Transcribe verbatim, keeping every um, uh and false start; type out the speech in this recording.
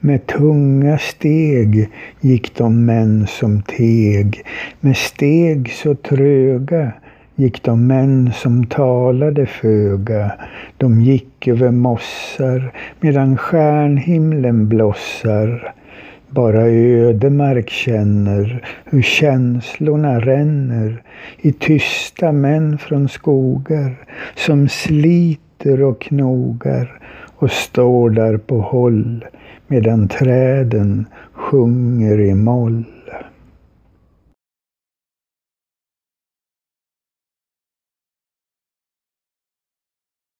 Med tunga steg gick de män som teg, med steg så tröga gick de män som talade föga. De gick över mossar medan stjärnhimlen blossar. Bara ödemark känner hur känslorna ränner i tysta män från skogar som sliter och knogar och står där på håll medan träden sjunger i moll.